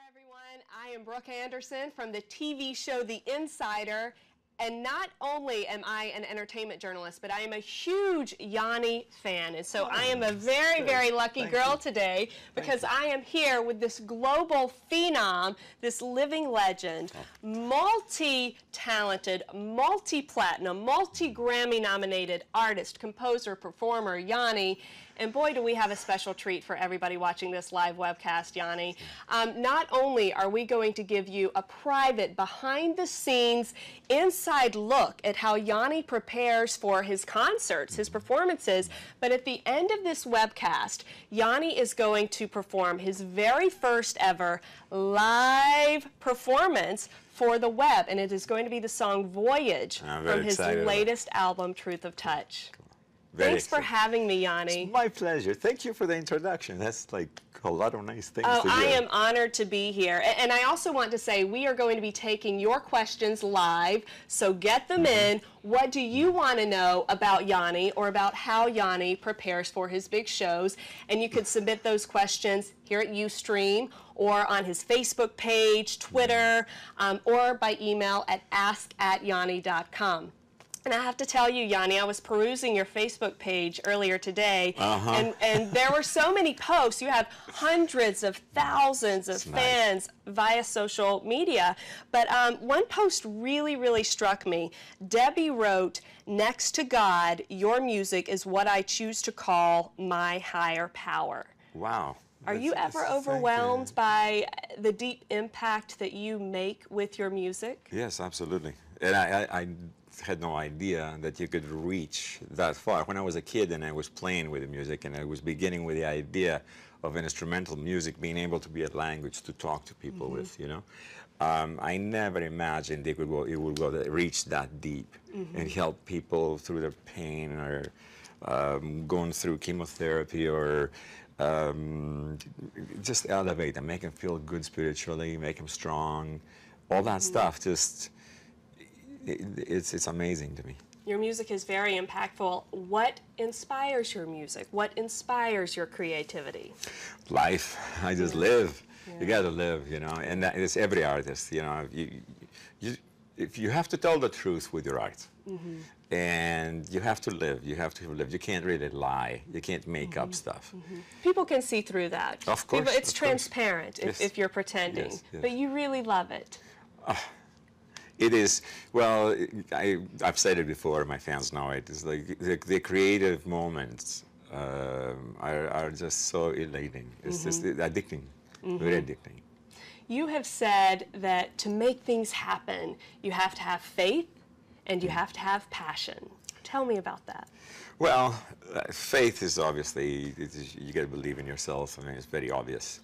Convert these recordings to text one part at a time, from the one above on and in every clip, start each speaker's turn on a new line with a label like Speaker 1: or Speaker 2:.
Speaker 1: everyone. I am Brooke Anderson from the TV show The Insider. And not only am I an entertainment journalist, but I am a huge Yanni fan. And so I am a very, very lucky girl today because I am here with this global phenom, this living legend, multi-talented, multi-platinum, multi-Grammy nominated artist, composer, performer, Yanni. And boy, do we have a special treat for everybody watching this live webcast, Yanni. Not only are we going to give you a private, behind-the-scenes, inside look at how Yanni prepares for his concerts, his performances, but at the end of this webcast, Yanni is going to perform his very first ever live performance for the web, and it is going to be the song Voyage from his latest album, Truth of Touch. Thanks for having me, Yanni.
Speaker 2: It's my pleasure. Thank you for the introduction. That's like a lot of nice things to do.
Speaker 1: I am honored to be here. And I also want to say we are going to be taking your questions live, so get them in. What do you want to know about Yanni or about how Yanni prepares for his big shows? And you could submit those questions here at Ustream or on his Facebook page, Twitter, or by email at ask@yanni.com. And I have to tell you, Yanni, I was perusing your Facebook page earlier today, and there were so many posts. You have hundreds of thousands of fans via social media. But one post really, really struck me. Debbie wrote, "Next to God, your music is what I choose to call my higher power."
Speaker 2: Wow.
Speaker 1: Are you ever overwhelmed by the deep impact that you make with your music?
Speaker 2: Yes, absolutely. And I had no idea that you could reach that far. When I was a kid and I was playing with the music and I was beginning with the idea of instrumental music being able to be a language to talk to people with, you know, I never imagined it would reach that deep and help people through their pain or going through chemotherapy or just elevate them, make them feel good spiritually, make them strong, all that stuff. Just it's amazing to me.
Speaker 1: Your music is very impactful. What inspires your music? What inspires your creativity?
Speaker 2: Life. I just live. You got to live, you know, and that is every artist, you know. If you have to tell the truth with your art, and you have to live. You have to live. You can't really lie. You can't make up stuff.
Speaker 1: People can see through that.
Speaker 2: Of course.
Speaker 1: It's transparent if you're pretending, but you really love it.
Speaker 2: It is, well, I've said it before, my fans know it. It's like the creative moments are just so elating. It's just addicting, very addicting.
Speaker 1: You have said that to make things happen, you have to have faith and you have to have passion. Tell me about that.
Speaker 2: Well, faith is obviously, you got to believe in yourself. I mean, it's very obvious.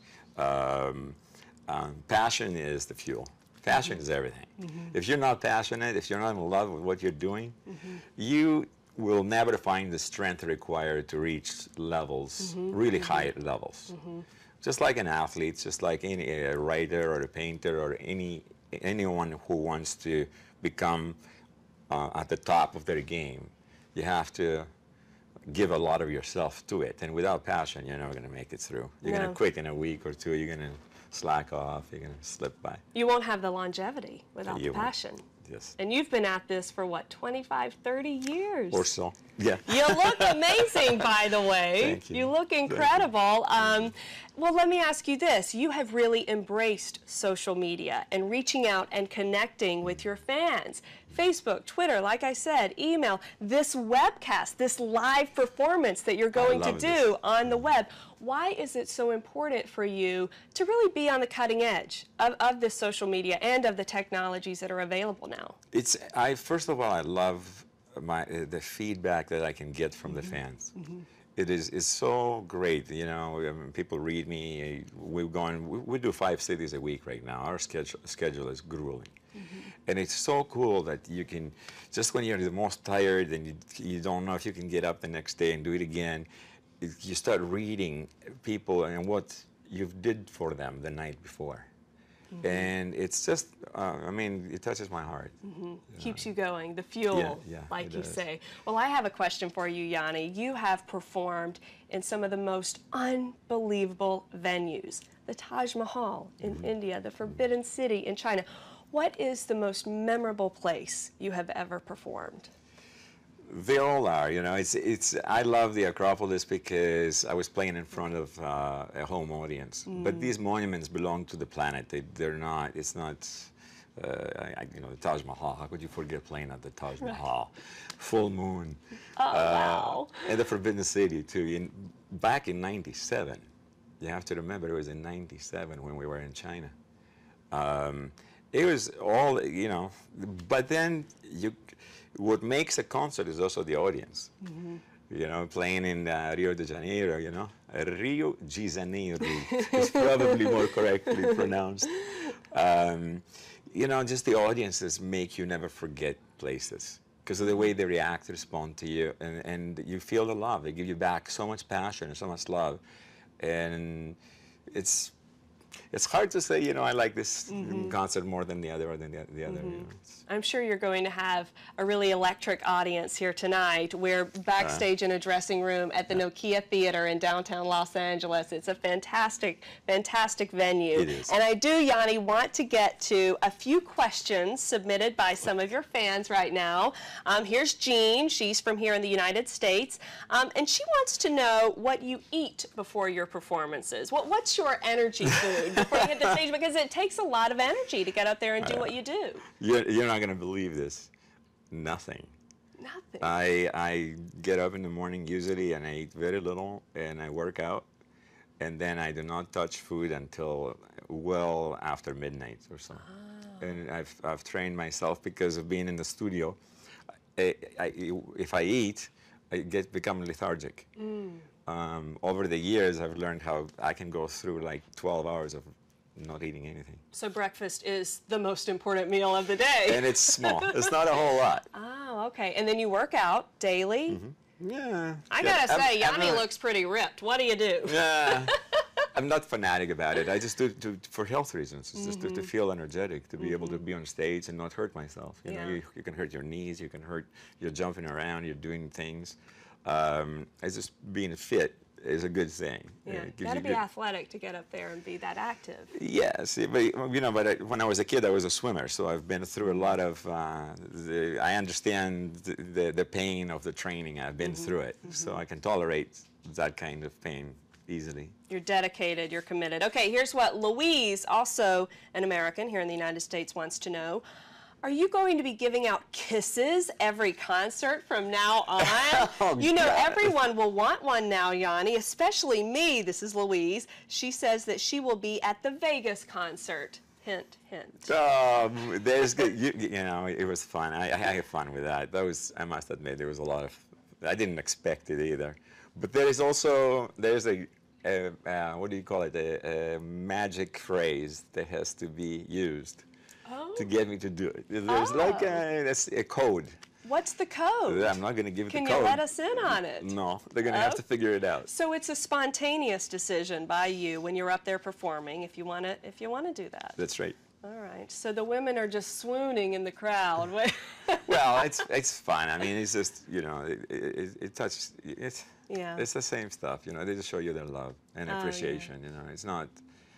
Speaker 2: Passion is the fuel. Passion is everything. If you're not passionate, if you're not in love with what you're doing, you will never find the strength required to reach levels, really high levels. Just like an athlete, just like any writer or a painter or anyone who wants to become at the top of their game, you have to give a lot of yourself to it. And without passion, you're never going to make it through. You're going to quit in a week or two. You're going to slack off, you're going to slip by.
Speaker 1: You won't have the longevity without the passion.
Speaker 2: Yes.
Speaker 1: And you've been at this for what, 25, 30 years?
Speaker 2: Or so, yeah.
Speaker 1: You look amazing, by the way.
Speaker 2: Thank you.
Speaker 1: You look incredible. Well, let me ask you this. You have really embraced social media and reaching out and connecting with your fans. Facebook, Twitter, like I said, email, this webcast, this live performance that you're going to do on the web. Why is it so important for you to really be on the cutting edge of this social media and of the technologies that are available now?
Speaker 2: First of all, I love the feedback that I can get from the fans. It's so great, you know. People read me. We do 5 cities a week right now. Our schedule is grueling. And it's so cool that you can, just when you're the most tired and you don't know if you can get up the next day and do it again, you start reading people and what you did for them the night before. And it's just I mean, it touches my heart.
Speaker 1: Keeps you going, the fuel,
Speaker 2: Yeah,
Speaker 1: like
Speaker 2: it
Speaker 1: you
Speaker 2: does.
Speaker 1: say. Well, I have a question for you, Yanni. You have performed in some of the most unbelievable venues. The Taj Mahal in India, the Forbidden City in China. What is the most memorable place you have ever performed?
Speaker 2: They all are, you know. I love the Acropolis because I was playing in front of a home audience. But these monuments belong to the planet. They're not. It's not. You know, the Taj Mahal. How could you forget playing at the Taj Mahal? Full moon.
Speaker 1: Oh, wow.
Speaker 2: And the Forbidden City too. Back in '97, you have to remember it was in '97 when we were in China. It was all, you know. But then what makes a concert is also the audience. You know, playing in Rio de Janeiro, you know. Rio de Janeiro is probably more correctly pronounced. You know, just the audiences make you never forget places because of the way they react, respond to you, and you feel the love. They give you back so much passion and so much love. And it's hard to say, you know, I like this concert more than the other or than the other. You know,
Speaker 1: I'm sure you're going to have a really electric audience here tonight. We're backstage in a dressing room at the Nokia Theater in downtown Los Angeles. It's a fantastic, fantastic venue.
Speaker 2: It is.
Speaker 1: And I do, Yanni, want to get to a few questions submitted by some of your fans right now. Here's Jean. She's from here in the United States. And she wants to know what you eat before your performances. What's your energy food before you hit the stage? Because it takes a lot of energy to get up there and do what you do.
Speaker 2: You're not going to believe this. Nothing.
Speaker 1: Nothing.
Speaker 2: I get up in the morning usually and I eat very little and I work out. And then I do not touch food until well after midnight or so. And I've trained myself because of being in the studio. If I eat, I become lethargic. Over the years, I've learned how I can go through like 12 hours of not eating anything.
Speaker 1: So breakfast is the most important meal of the day.
Speaker 2: And it's small. It's not a whole lot.
Speaker 1: Oh, okay. And then you work out daily?
Speaker 2: Yeah.
Speaker 1: I gotta say,
Speaker 2: I'm
Speaker 1: Yanni
Speaker 2: not-
Speaker 1: looks pretty ripped. What do you do?
Speaker 2: Yeah. I'm not fanatic about it. I just do it for health reasons. It's just to feel energetic, to be able to be on stage and not hurt myself. You know,
Speaker 1: Yeah.
Speaker 2: you can hurt your knees, you're jumping around, you're doing things. It's just being fit is a good thing.
Speaker 1: Yeah,
Speaker 2: It gives
Speaker 1: gotta
Speaker 2: you
Speaker 1: be
Speaker 2: good-
Speaker 1: athletic to get up there and be that active.
Speaker 2: Yes, but you know, when I was a kid, I was a swimmer, so I've been through a lot of. I understand the pain of the training. I've been through it, so I can tolerate that kind of pain easily.
Speaker 1: You're dedicated, you're committed. Okay, here's what Louise, also an American here in the United States, wants to know. Are you going to be giving out kisses every concert from now on?
Speaker 2: Oh,
Speaker 1: you know,
Speaker 2: God.
Speaker 1: everyone will want one now, Yanni, especially me. This is Louise. She says that she will be at the Vegas concert. Hint, hint.
Speaker 2: There's good, you know, it was fun. I had fun with that. I must admit, there was a lot of. I didn't expect it either. But there's a what do you call it? A magic phrase that has to be used to get me to do it. There's like that's a code.
Speaker 1: What's the code?
Speaker 2: I'm not going to give it
Speaker 1: Can
Speaker 2: the
Speaker 1: you
Speaker 2: code.
Speaker 1: let us in on it?
Speaker 2: No, they're going to have to figure it out.
Speaker 1: So it's a spontaneous decision by you when you're up there performing if you want to do that.
Speaker 2: That's right.
Speaker 1: All right. So the women are just swooning in the crowd.
Speaker 2: Well, it's fun. I mean, it's just, you know, it touches.
Speaker 1: Yeah.
Speaker 2: It's the same stuff. You know, they just show you their love and appreciation. You know, it's not.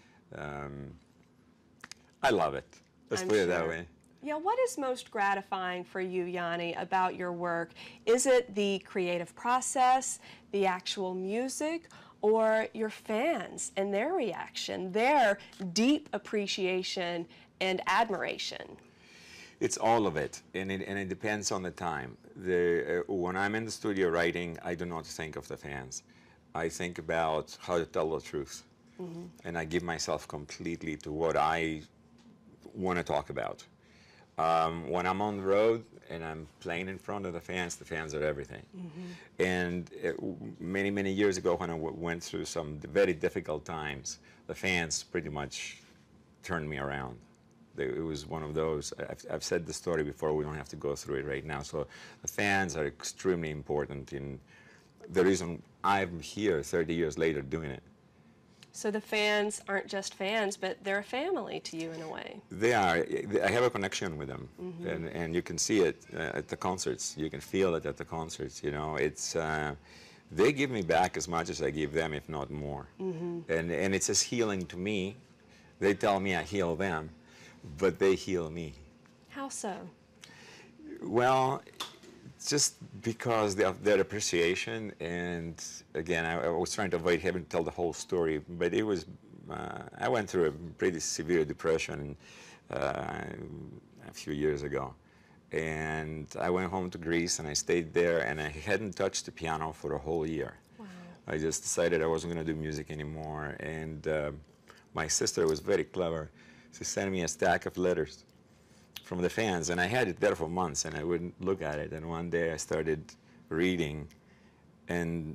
Speaker 2: I love it. Let's
Speaker 1: I'm
Speaker 2: put it that
Speaker 1: sure.
Speaker 2: way.
Speaker 1: Yeah, what is most gratifying for you, Yanni, about your work? Is it the creative process, the actual music, or your fans and their reaction, their deep appreciation and admiration?
Speaker 2: It's all of it, and it depends on the time. When I'm in the studio writing, I do not think of the fans. I think about how to tell the truth, and I give myself completely to what I want to talk about. When I'm on the road and I'm playing in front of the fans are everything. And many, many years ago when I went through some very difficult times, the fans pretty much turned me around. It was one of those, I've said the story before, we don't have to go through it right now. So the fans are extremely important in the reason I'm here 30 years later doing it.
Speaker 1: So the fans aren't just fans, but they're a family to you in a way.
Speaker 2: They are. I have a connection with them, and you can see it at the concerts. You can feel it at the concerts. You know, it's they give me back as much as I give them, if not more. And it's as healing to me. They tell me I heal them, but they heal me.
Speaker 1: How so?
Speaker 2: Well, just because of their appreciation, and again, I was trying to avoid having to tell the whole story, but it was, I went through a pretty severe depression a few years ago, and I went home to Greece, and I stayed there, and I hadn't touched the piano for a whole year.
Speaker 1: Wow.
Speaker 2: I just decided I wasn't going to do music anymore, and my sister was very clever. She sent me a stack of letters from the fans, and I had it there for months, and I wouldn't look at it. And one day I started reading, and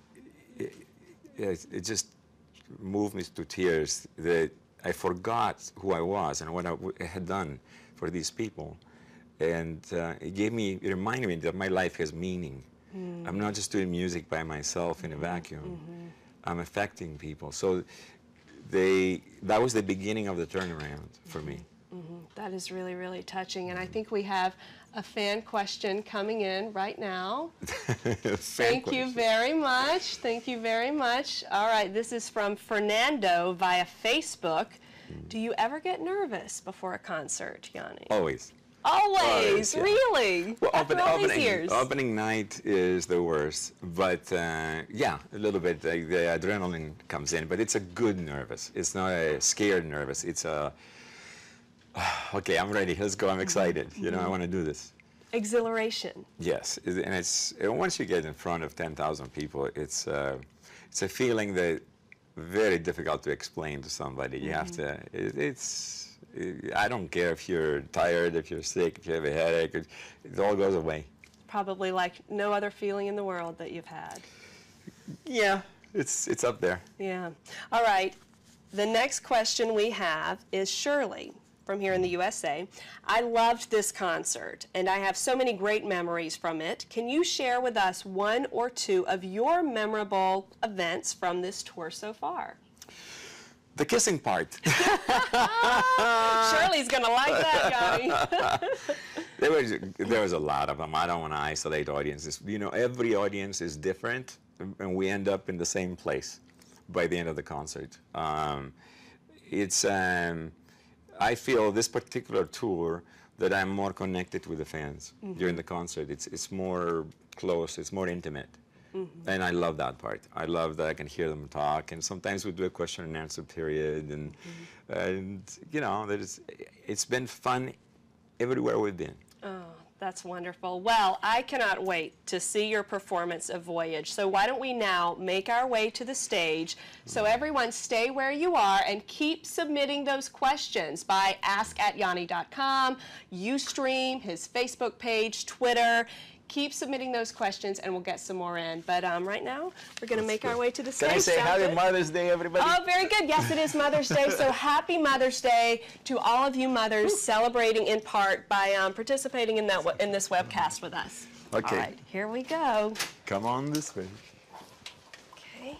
Speaker 2: it just moved me to tears that I forgot who I was and what I had done for these people. And it reminded me that my life has meaning. I'm not just doing music by myself in a vacuum. I'm affecting people. So that was the beginning of the turnaround for me.
Speaker 1: That is really, really touching. And I think we have a fan question coming in right now. Thank you very much. Thank you very much. All right, this is from Fernando via Facebook. Do you ever get nervous before a concert, Yanni?
Speaker 2: Always.
Speaker 1: Always?
Speaker 2: Yeah.
Speaker 1: Really?
Speaker 2: Well,
Speaker 1: After all these years?
Speaker 2: Opening night is the worst, but yeah, a little bit. The adrenaline comes in, but it's a good nervous. It's not a scared nervous. It's a okay, I'm ready. Let's go. I'm excited. You know, I want to do this.
Speaker 1: Exhilaration.
Speaker 2: Yes, and once you get in front of 10,000 people, it's a feeling that very difficult to explain to somebody. You have to. I don't care if you're tired, if you're sick, if you have a headache. It all goes away.
Speaker 1: Probably like no other feeling in the world that you've had.
Speaker 2: Yeah, it's up there.
Speaker 1: Yeah. All right. The next question we have is Shirley from here in the USA. I loved this concert, and I have so many great memories from it. Can you share with us one or two of your memorable events from this tour so far?
Speaker 2: The kissing part.
Speaker 1: Shirley's going to like that, Yanni.
Speaker 2: There was a lot of them. I don't want to isolate audiences. You know, every audience is different, and we end up in the same place by the end of the concert. I feel this particular tour that I'm more connected with the fans during the concert. It's more close, it's more intimate. And I love that part. I love that I can hear them talk, and sometimes we do a question and answer period, and you know, it's been fun everywhere we've been.
Speaker 1: Oh, that's wonderful. Well, I cannot wait to see your performance of Voyage. So why don't we now make our way to the stage. So everyone stay where you are and keep submitting those questions by ask@yanni.com, Ustream, his Facebook page, Twitter. Keep submitting those questions, and we'll get some more in. But right now, we're going to make our way to the stage.
Speaker 2: Can I say happy Mother's Day, everybody?
Speaker 1: Oh, very good. Yes, it is Mother's Day. So happy Mother's Day to all of you mothers celebrating in part by participating in this webcast with us.
Speaker 2: Okay.
Speaker 1: All right, here we go.
Speaker 2: Come on this way.
Speaker 1: Okay.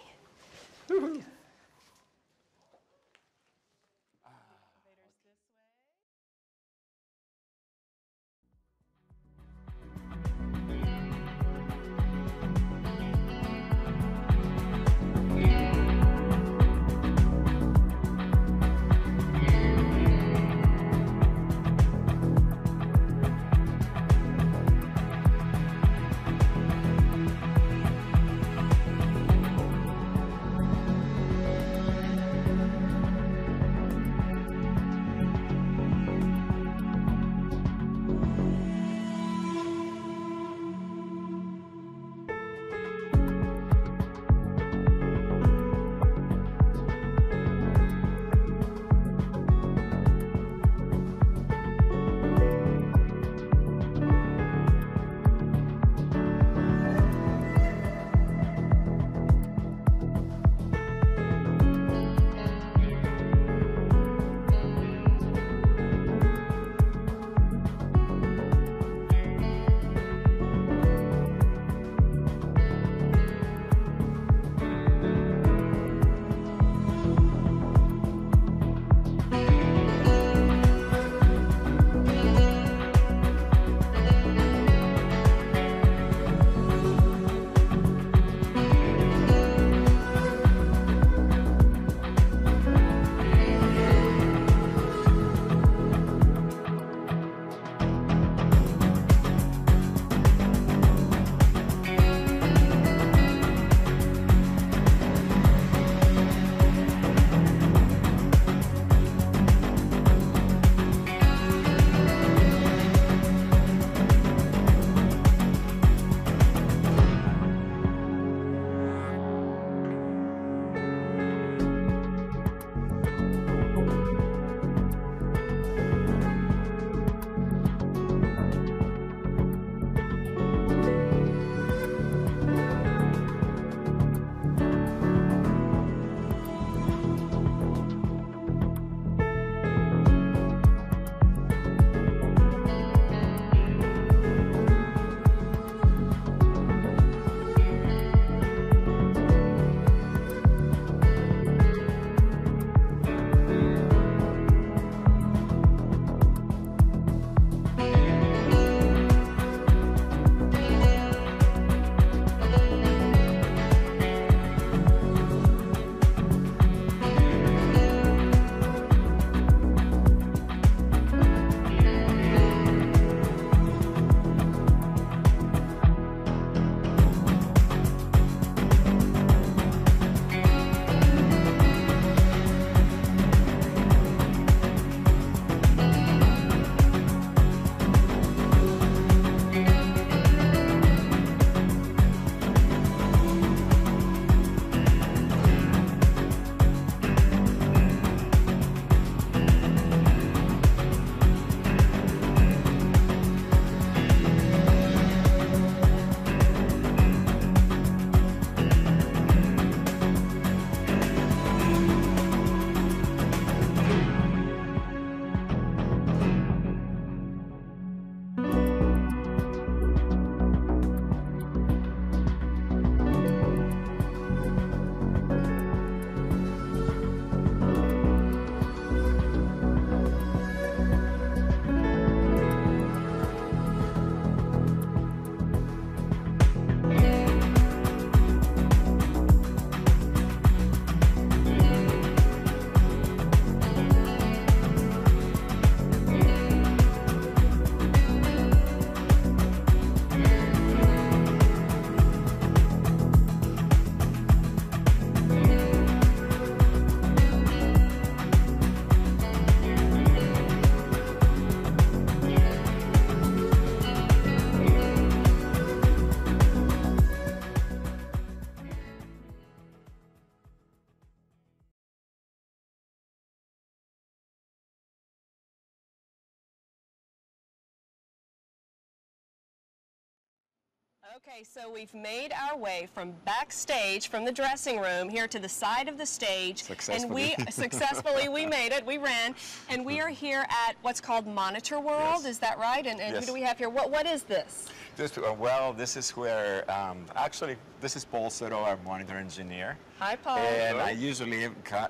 Speaker 1: Okay, so we've made our way from backstage, from the dressing room, here to the side of the stage.
Speaker 2: Successfully.
Speaker 1: And we successfully, we made it, we ran, and we are here at what's called Monitor World,
Speaker 2: Yes.
Speaker 1: Is that right? And who
Speaker 2: Yes.
Speaker 1: do we have here? What is this?
Speaker 2: Well, this is where, actually, this is Paul Soto, our monitor engineer.
Speaker 1: Hi, Paul.
Speaker 2: And I usually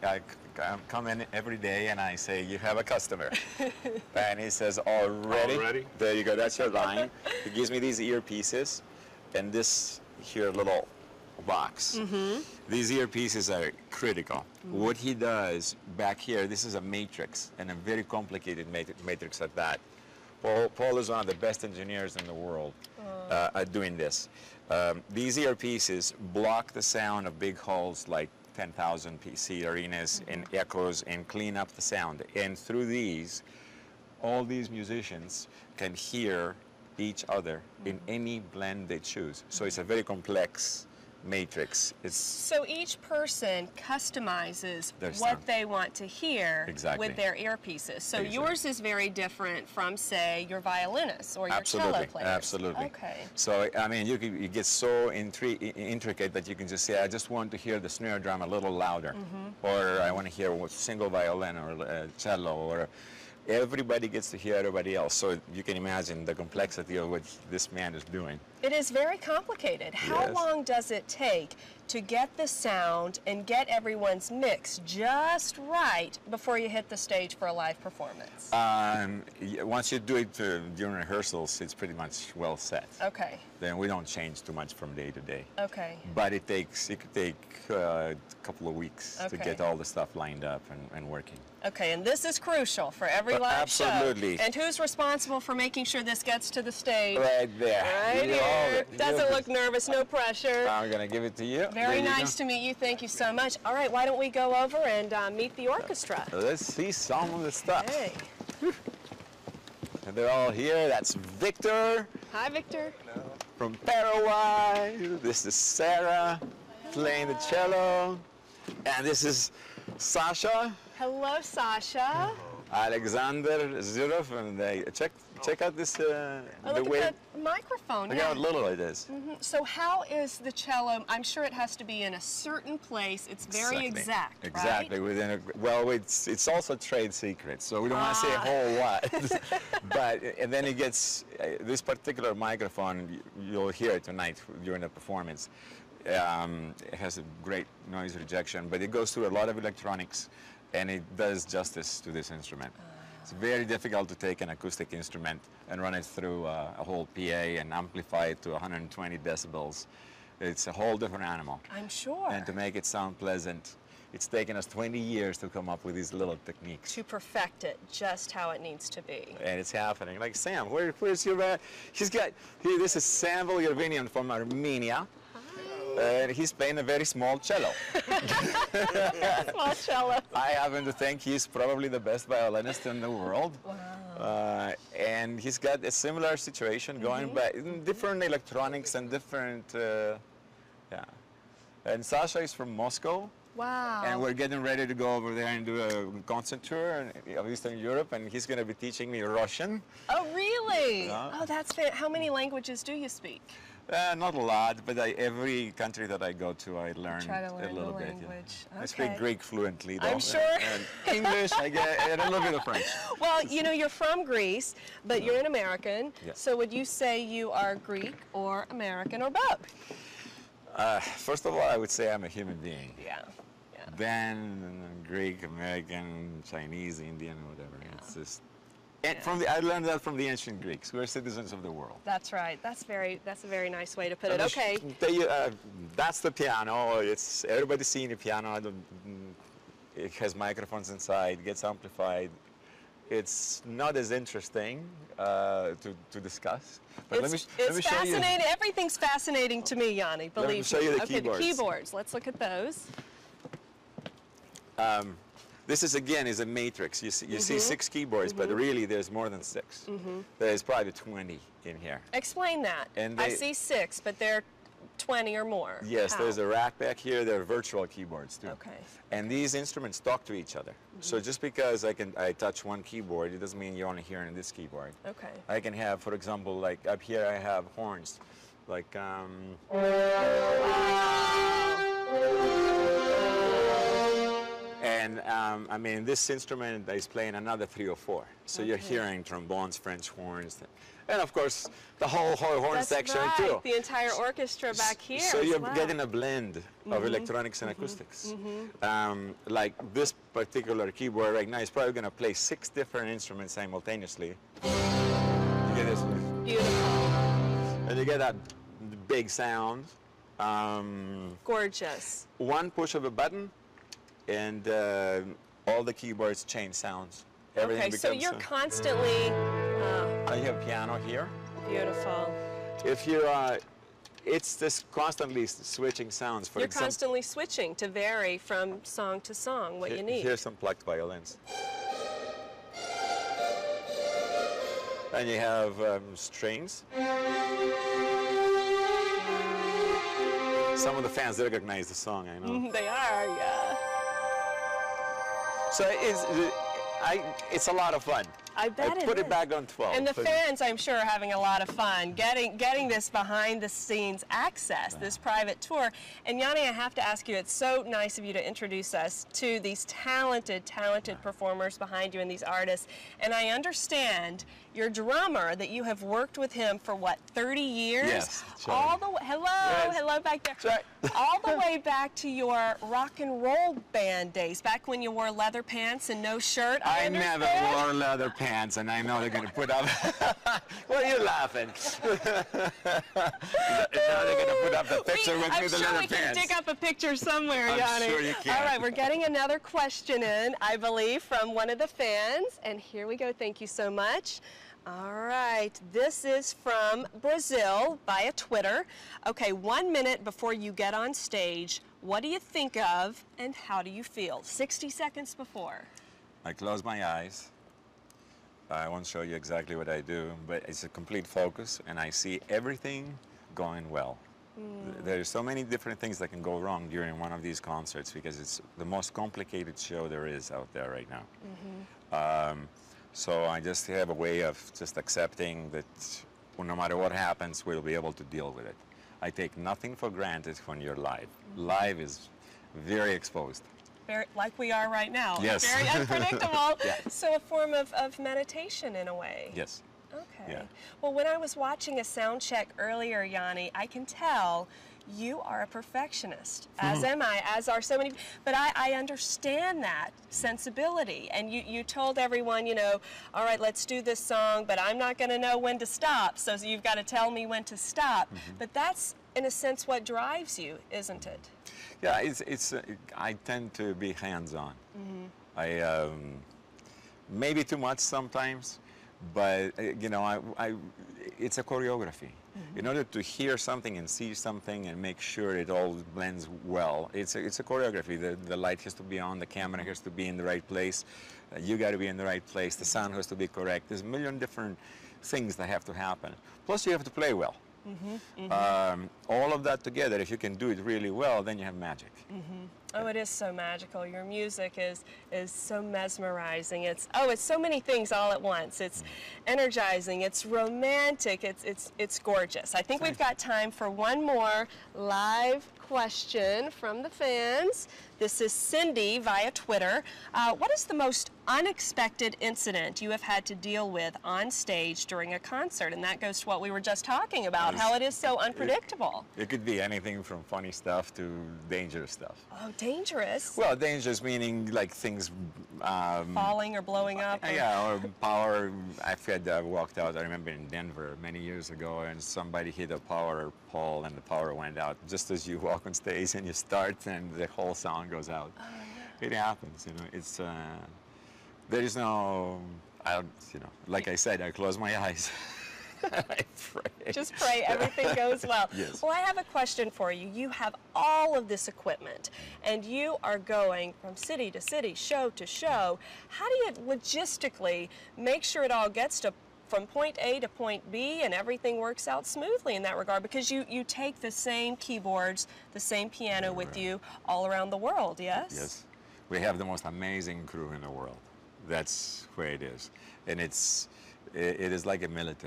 Speaker 2: come in every day and I say, you have a customer. And he says, already?
Speaker 3: Already?
Speaker 2: There you go, that's your line. He gives me these earpieces and this here little box. These earpieces are critical. What he does back here, this is a matrix, and a very complicated matrix at that. Paul is one of the best engineers in the world at doing this. These earpieces block the sound of big halls like 10,000 seat arenas and echoes and clean up the sound. And through these, all these musicians can hear each other in any blend they choose. So it's a very complex matrix. It's
Speaker 1: So each person customizes
Speaker 2: Their
Speaker 1: what
Speaker 2: sound.
Speaker 1: they want to hear
Speaker 2: Exactly.
Speaker 1: with their earpieces. So
Speaker 2: Exactly.
Speaker 1: yours is very different from, say, your violinist or your cello
Speaker 2: absolutely,
Speaker 1: players.
Speaker 2: absolutely.
Speaker 1: Okay.
Speaker 2: So I mean, you get so intricate that you can just say, I just want to hear the snare drum a little louder, or I want to hear a single violin or cello, or everybody gets to hear everybody else. So you can imagine the complexity of what this man is doing.
Speaker 1: It is very complicated. How
Speaker 2: Yes.
Speaker 1: long does it take to get the sound and get everyone's mix just right before you hit the stage for a live performance?
Speaker 2: Once you do it during rehearsals, it's pretty much well set.
Speaker 1: Okay,
Speaker 2: Then we don't change too much from day to day.
Speaker 1: okay.
Speaker 2: But it could take a couple of weeks to
Speaker 1: Okay.
Speaker 2: get all the stuff lined up and working.
Speaker 1: Okay, and this is crucial for every live
Speaker 2: Absolutely.
Speaker 1: show. And who's responsible for making sure this gets to the stage?
Speaker 2: Right there.
Speaker 1: Right
Speaker 2: You
Speaker 1: here.
Speaker 2: hold it.
Speaker 1: Doesn't
Speaker 2: You-
Speaker 1: look nervous, no pressure.
Speaker 2: I'm gonna give it to you.
Speaker 1: Very nice to meet you. Thank you so much. All right, why don't we go over and meet the orchestra?
Speaker 2: Let's see some of the stuff.
Speaker 1: Hey.
Speaker 2: And they're all here. That's Victor
Speaker 1: Hi, Victor.
Speaker 2: from Paraguay. This is Sarah playing the cello. And this is Sasha,
Speaker 1: Hello, Sasha.
Speaker 2: Alexander Zurov, and check out this
Speaker 1: Oh,
Speaker 2: the
Speaker 1: look
Speaker 2: way.
Speaker 1: at the microphone.
Speaker 2: Look
Speaker 1: Yeah.
Speaker 2: how little it is.
Speaker 1: So how is the cello? I'm sure it has to be in a certain place. It's very exact,
Speaker 2: Exactly.
Speaker 1: right?
Speaker 2: Within it's also trade secret, so we don't want to say a whole lot. But and then it gets this particular microphone. You'll hear it tonight during the performance. It has a great noise rejection, but it goes through a lot of electronics, and it does justice to this instrument. It's very difficult to take an acoustic instrument and run it through a whole PA and amplify it to 120 decibels. It's a whole different animal.
Speaker 1: I'm sure.
Speaker 2: And to make it sound pleasant, it's taken us 20 years to come up with these little techniques.
Speaker 1: To perfect it just how it needs to be.
Speaker 2: And it's happening. Like Sam, where's your? He's got. Here, this is Sam Yervinian from Armenia. And he's playing a very small cello.
Speaker 1: Small cello.
Speaker 2: I happen to think he's probably the best violinist in the world. Wow. And he's got a similar situation going, but different electronics and different, yeah. And Sasha is from Moscow.
Speaker 1: Wow.
Speaker 2: And we're getting ready to go over there and do a concert tour of Eastern Europe, and he's going to be teaching me Russian.
Speaker 1: Oh, really?
Speaker 2: Yeah.
Speaker 1: Oh, that's fantastic. How many languages do you speak?
Speaker 2: Not a lot, but every country that I go to, I learn
Speaker 1: Try to learn
Speaker 2: a little
Speaker 1: the
Speaker 2: bit.
Speaker 1: language.
Speaker 2: I speak
Speaker 1: Okay.
Speaker 2: Greek fluently, though.
Speaker 1: I'm sure.
Speaker 2: And English, I get, and a little bit of French.
Speaker 1: Well, you know, you're from Greece, but you're an American.
Speaker 2: Yes.
Speaker 1: So would you say you are Greek or American or both?
Speaker 2: First of all, I would say I'm a human being.
Speaker 1: Yeah.
Speaker 2: Then Greek, American, Chinese, Indian, whatever. It's just. And I learned that from the ancient Greeks. We're citizens of the world.
Speaker 1: That's right. That's a very nice way to put it. Okay.
Speaker 2: That's the piano. It's everybody's seeing a piano. It has microphones inside. Gets amplified. It's not as interesting to discuss. But let me show you.
Speaker 1: Fascinating. Everything's fascinating to me, Yanni. Believe me.
Speaker 2: show you the
Speaker 1: okay,
Speaker 2: keyboards.
Speaker 1: the keyboards. Let's look at those.
Speaker 2: This is again a matrix. You see 6 keyboards, but really there's more than 6. There's probably 20 in here.
Speaker 1: Explain that.
Speaker 2: And
Speaker 1: I
Speaker 2: they-
Speaker 1: see 6, but they're 20 or more.
Speaker 2: Yes,
Speaker 1: How?
Speaker 2: there's a rack back here. There are virtual keyboards too.
Speaker 1: Okay.
Speaker 2: And these instruments talk to each other. So just because I touch one keyboard, it doesn't mean you're only hearing this keyboard.
Speaker 1: Okay.
Speaker 2: I can have, for example, like up here I have horns. Like, and I mean, this instrument is playing another 3 or 4. So you're hearing trombones, French horns, and of course the whole horn
Speaker 1: That's
Speaker 2: section
Speaker 1: right.
Speaker 2: too.
Speaker 1: The entire orchestra back here.
Speaker 2: So
Speaker 1: as
Speaker 2: you're
Speaker 1: well.
Speaker 2: getting a blend of electronics and acoustics. Like this particular keyboard right now is probably going to play 6 different instruments simultaneously. You get this,
Speaker 1: Beautiful.
Speaker 2: and you get that big sound.
Speaker 1: Gorgeous.
Speaker 2: One push of a button, and all the keyboards change sounds. Everything
Speaker 1: Okay, so
Speaker 2: becomes.
Speaker 1: you're constantly
Speaker 2: You have piano here.
Speaker 1: beautiful.
Speaker 2: If you, it's just constantly switching sounds. For
Speaker 1: You're
Speaker 2: example,
Speaker 1: constantly switching to vary from song to song what you need.
Speaker 2: here's some plucked violins. And you have strings. Some of the fans recognize the song, I know.
Speaker 1: They are, yeah.
Speaker 2: So it's a lot of fun.
Speaker 1: I bet it
Speaker 2: put
Speaker 1: is.
Speaker 2: it back on 12.
Speaker 1: And the
Speaker 2: but-
Speaker 1: fans, I'm sure, are having a lot of fun getting this behind-the-scenes access, this private tour. And Yanni, I have to ask you, it's so nice of you to introduce us to these talented performers behind you and these artists. And I understand your drummer, that you have worked with him for what, 30 years?
Speaker 2: Yes, that's right.
Speaker 1: All the way, hello back there.
Speaker 2: That's right.
Speaker 1: All the way back to your rock and roll band days, back when you wore leather pants and no shirt.
Speaker 2: I never
Speaker 1: understand.
Speaker 2: wore leather pants, and I know they're going to put up. What are you laughing? Now they're going to put up the picture with
Speaker 1: I'm
Speaker 2: me, the
Speaker 1: sure
Speaker 2: leather
Speaker 1: we can
Speaker 2: pants.
Speaker 1: dig up a picture somewhere,
Speaker 2: I'm
Speaker 1: Yanni.
Speaker 2: sure you can.
Speaker 1: All right, we're getting another question in, I believe, from one of the fans. And here we go. Thank you so much. All right, this is from Brazil via Twitter. Okay, 1 minute before you get on stage, what do you think of and how do you feel? 60 seconds before.
Speaker 2: I close my eyes. I won't show you exactly what I do, but it's a complete focus, and I see everything going well. There's so many different things that can go wrong during one of these concerts because it's the most complicated show there is out there right now. So I just have a way of just accepting that no matter what happens, we'll be able to deal with it. I take nothing for granted when you're live. Live is very exposed.
Speaker 1: Very, like we are right now.
Speaker 2: Yes.
Speaker 1: Very unpredictable.
Speaker 2: Yeah.
Speaker 1: So a form of meditation in a way.
Speaker 2: Yes.
Speaker 1: Okay.
Speaker 2: Yeah.
Speaker 1: Well, when I was watching a sound check earlier, Yanni, I can tell you are a perfectionist, as am I, as are so many, but I understand that sensibility. And you told everyone, you know, all right, let's do this song, but I'm not going to know when to stop, so you've got to tell me when to stop. But that's, in a sense, what drives you, isn't it?
Speaker 2: Yeah, I tend to be hands-on. I maybe too much sometimes, but you know, it's a choreography. In order to hear something and see something and make sure it all blends well, it's a choreography. The light has to be on, the camera has to be in the right place, you got to be in the right place, the sound has to be correct. There's a million different things that have to happen. Plus, you have to play well. All of that together, if you can do it really well, then you have magic.
Speaker 1: Oh, it is so magical. Your music is so mesmerizing. It's so many things all at once. It's energizing. It's romantic. It's gorgeous. I think we've got time for one more live question from the fans. This is Cindy via Twitter. What is the most unexpected incident you have had to deal with on stage during a concert? And that goes to what we were just talking about, how it is so unpredictable.
Speaker 2: It could be anything from funny stuff to dangerous stuff.
Speaker 1: Oh, dangerous.
Speaker 2: Well, dangerous meaning like things
Speaker 1: Falling or blowing up. Or...
Speaker 2: yeah, or power. I walked out, I remember in Denver many years ago, and somebody hit a power pole and the power went out just as you walk on stage and you start and the whole sound goes out.
Speaker 1: Oh, no.
Speaker 2: It happens, you know. It's there is no, like I said, I close my eyes. I pray.
Speaker 1: Just pray everything goes well.
Speaker 2: Yes.
Speaker 1: Well, I have a question for you. You have all of this equipment, and you are going from city to city, show to show. How do you logistically make sure it all gets from point A to point B and everything works out smoothly in that regard? Because you take the same keyboards, the same piano with you all around the world, yes?
Speaker 2: Yes. We have the most amazing crew in the world. That's where it is. And it is like a military.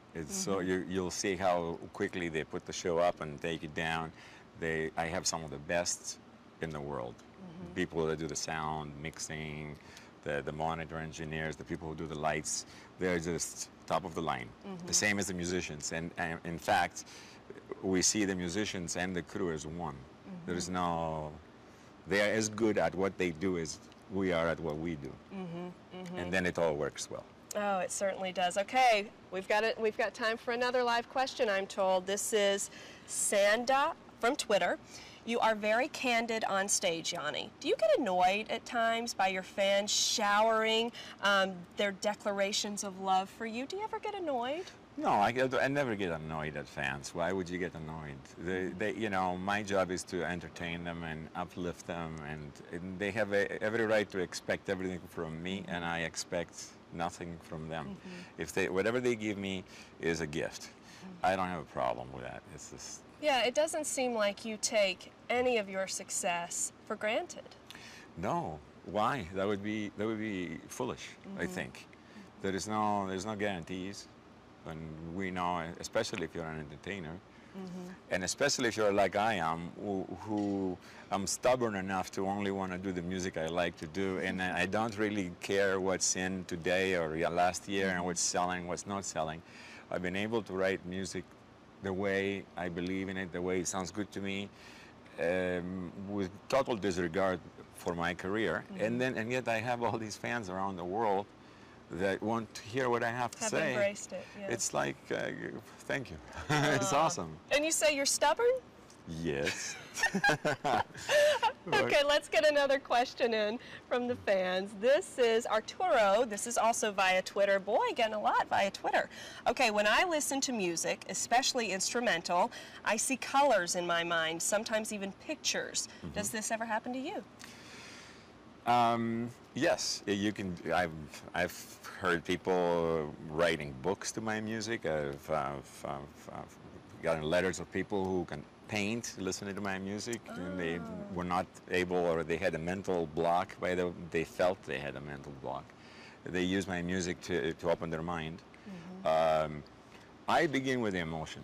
Speaker 2: It's so you'll see how quickly they put the show up and take it down. I have some of the best in the world. People that do the sound, mixing, the monitor engineers, the people who do the lights. They're just top of the line. The same as the musicians. And in fact, we see the musicians and the crew as one. There's no, they are as good at what they do as we are at what we do. And then it all works well.
Speaker 1: Oh, it certainly does. Okay, we've got time for another live question, I'm told. This is Sanda from Twitter. You are very candid on stage, Yanni. Do you get annoyed at times by your fans showering their declarations of love for you? Do you ever get annoyed?
Speaker 2: No, I never get annoyed at fans. Why would you get annoyed? You know, my job is to entertain them and uplift them, and they have every right to expect everything from me, and I expect nothing from them. If whatever they give me is a gift, I don't have a problem with that. It's just.
Speaker 1: Yeah, it doesn't seem like you take any of your success for granted.
Speaker 2: No, why? That would be foolish. I think there's no guarantees, and we know, especially if you're an entertainer, and especially if you're like I am, who I'm stubborn enough to only want to do the music I like to do, and I don't really care what's in today or last year and what's selling, what's not selling. I've been able to write music the way I believe in it, the way it sounds good to me, with total disregard for my career. And yet I have all these fans around the world that want to hear what I have to say.
Speaker 1: Have embraced it, yeah.
Speaker 2: It's like, thank you. It's awesome.
Speaker 1: And you say you're stubborn?
Speaker 2: Yes.
Speaker 1: Okay, let's get another question in from the fans. This is Arturo. This is also via Twitter. Boy, getting a lot via Twitter. Okay, when I listen to music, especially instrumental, I see colors in my mind, sometimes even pictures. Does this ever happen to you?
Speaker 2: Yes, you can. I've heard people writing books to my music. I've gotten letters of people who can paint listening to my music, and they were not able, or they had a mental block. They felt they had a mental block. They use my music to open their mind. I begin with the emotion.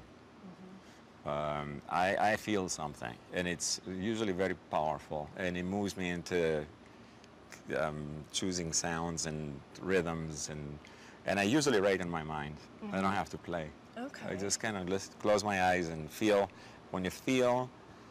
Speaker 2: I feel something, and it's usually very powerful, and it moves me into choosing sounds and rhythms, and I usually write in my mind. I don't have to play.
Speaker 1: Okay.
Speaker 2: I just kind of close my eyes and feel. When you feel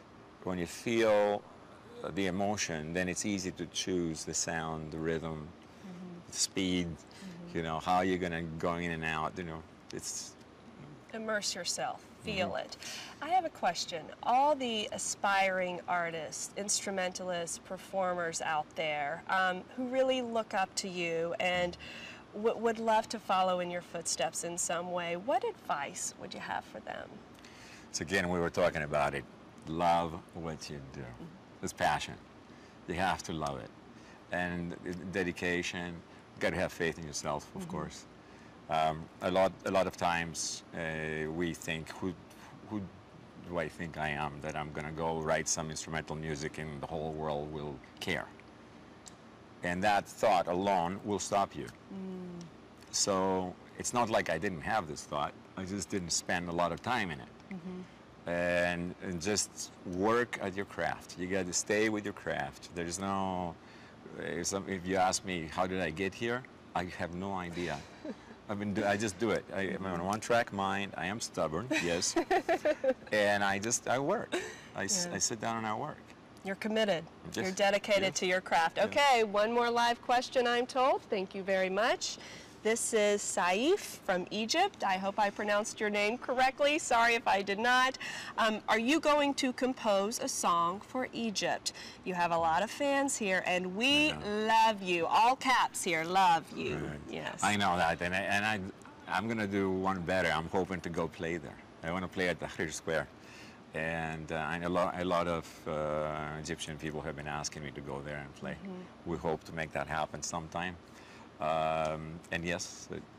Speaker 2: the emotion, then it's easy to choose the sound, the rhythm, the speed. You know, how you're gonna go in and out. You know, it's.
Speaker 1: Immerse yourself. Feel it. I have a question. All the aspiring artists, instrumentalists, performers out there who really look up to you and would love to follow in your footsteps in some way, what advice would you have for them?
Speaker 2: So again, we were talking about it. Love what you do. It's passion. You have to love it. And dedication, you got to have faith in yourself, of course. A lot of times we think, who do I think I am, that I'm going to go write some instrumental music and the whole world will care? And that thought alone will stop you. So it's not like I didn't have this thought. I just didn't spend a lot of time in it. And just work at your craft. You got to stay with your craft. There's no, if you ask me, how did I get here? I have no idea. I just do it. I'm on a one-track mind. I am stubborn, yes. And I work. I sit down and I work.
Speaker 1: You're committed. You're dedicated to your craft. Okay, one more live question, I'm told. Thank you very much. This is Saif from Egypt. I hope I pronounced your name correctly. Sorry if I did not. Are you going to compose a song for Egypt? You have a lot of fans here, and we love you. All caps here, love you. Right. Yes.
Speaker 2: I know that, and I'm going to do one better. I'm hoping to go play there. I want to play at Tahrir Square. And a lot of Egyptian people have been asking me to go there and play. We hope to make that happen sometime. And yes,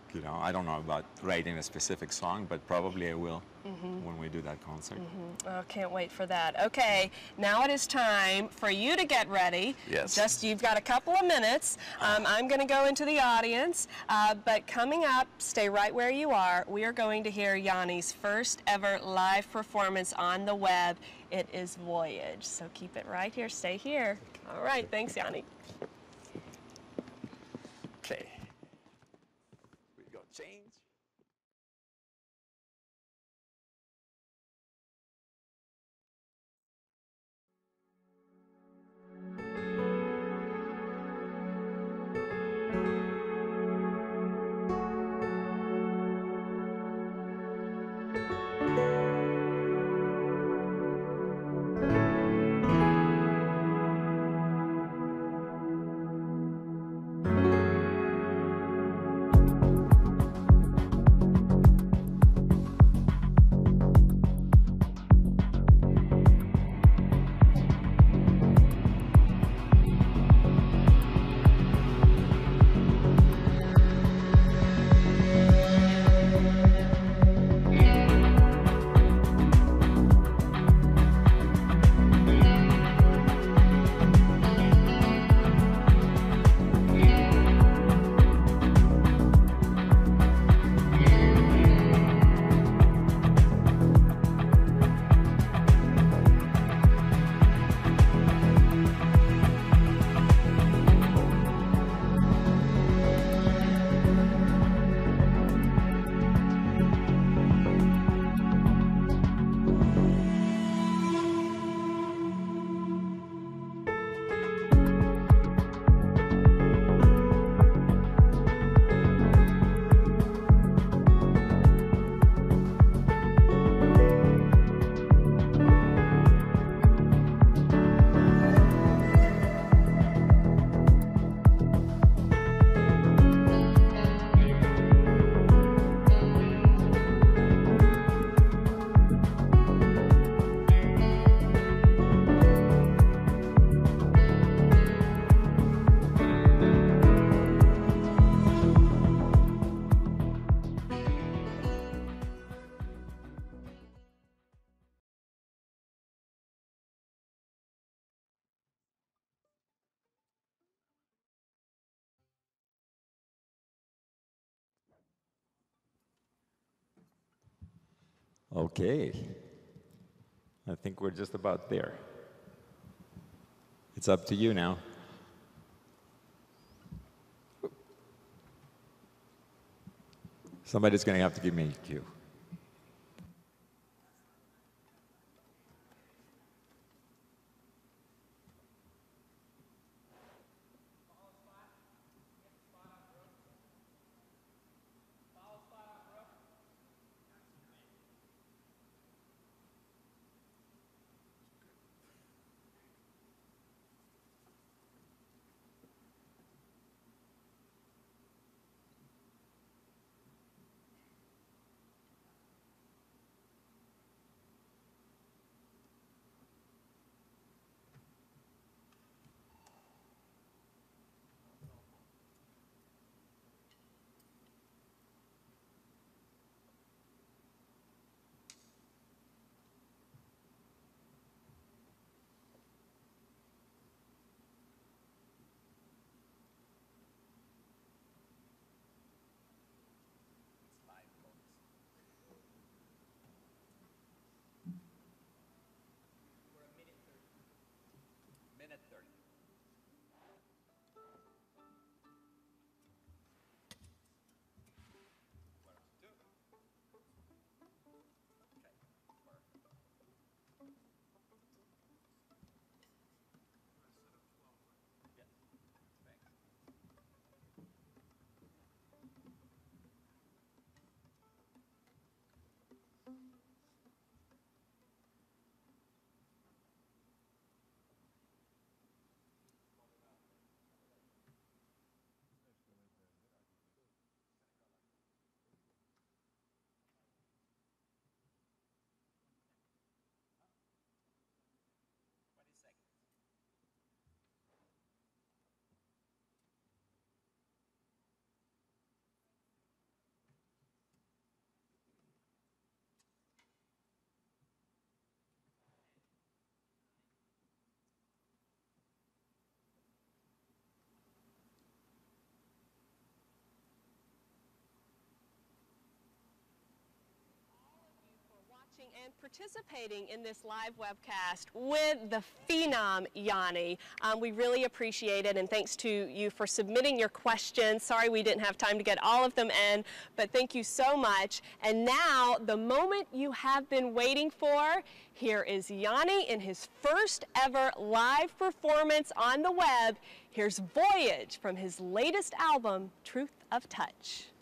Speaker 2: You know, I don't know about writing a specific song, but probably I will when we do that concert.
Speaker 1: Oh, can't wait for that. Okay, now it is time for you to get ready.
Speaker 2: Yes.
Speaker 1: You've got a couple of minutes. I'm going to go into the audience, but coming up, stay right where you are. We are going to hear Yanni's first ever live performance on the web. It is Voyage. So keep it right here. Stay here. All right, thanks, Yanni.
Speaker 2: Okay. We go change. Okay. I think we're just about there. It's up to you now. Somebody's going to have to give me a cue.
Speaker 1: and participating in this live webcast with the phenom Yanni. We really appreciate it, and thanks to you for submitting your questions. Sorry we didn't have time to get all of them in, but thank you so much. And now, the moment you have been waiting for, here is Yanni in his first ever live performance on the web. Here's Voyage from his latest album, Truth of Touch.